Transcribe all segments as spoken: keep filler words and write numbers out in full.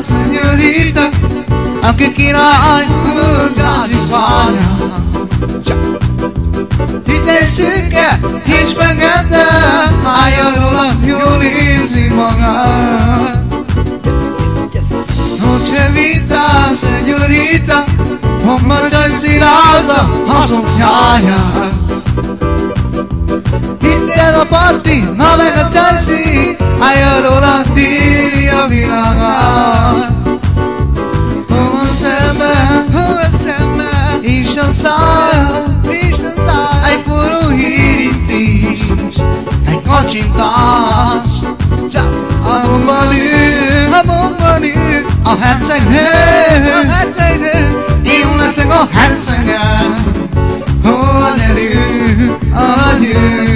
señorita, aunque quiera ayudar de falla. Y te sigue, hiç pengete, ayrılan yolizimanga. Noche vida, señorita, olmaca siraza, asomjaya. Da parti, navega Chelsea, ayrılan bir yavilaga. Hıvı sevme, hıvı sevme, işin saya, işin saya. Ay furu hirintiş, ay koçintas. Amumani, amumani, a herceghe, a herceghe. İmlesin o herceghe, o aleri, aleri.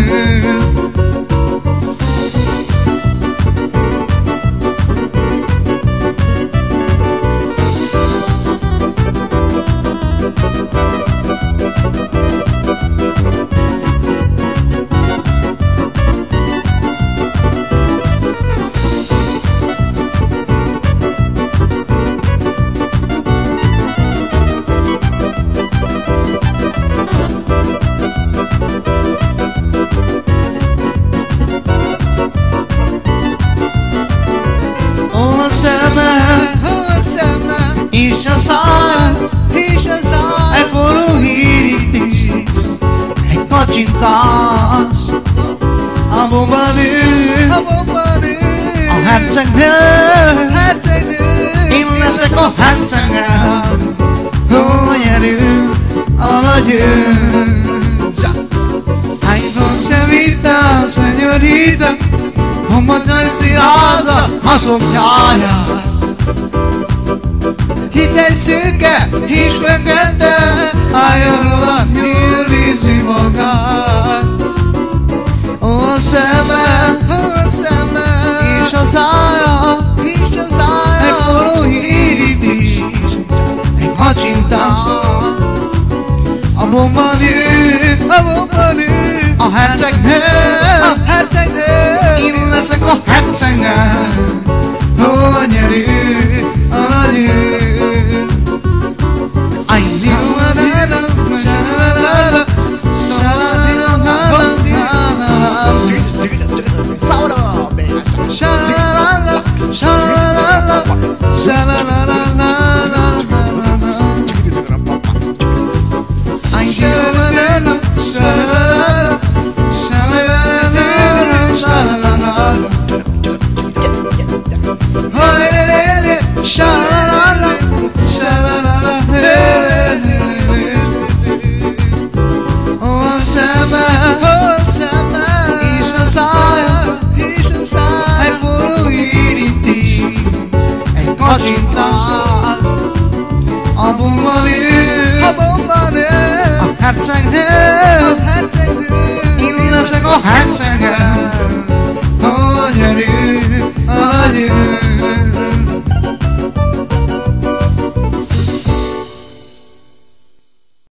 İşin saya, işin saya. Ay furu hirintiş, ay koçintas. Amumani, amumani, a herceghe, herceghe. İmlesin o herceghe, o yeri alacak. Ay noche vida, señorita, como te siraza, asomjaya. Te sigue, hiç pengete, ayrılan yolizimanga. O sevme, o sevme, işin saya, işin saya. Ay furu hirintiş, ay koçintas. Amumani, amumani, a herceghe, a herceghe. İmlesin o herceghe, o yeri alacak. Herceghe, herceghe. İmlesin o herceghe.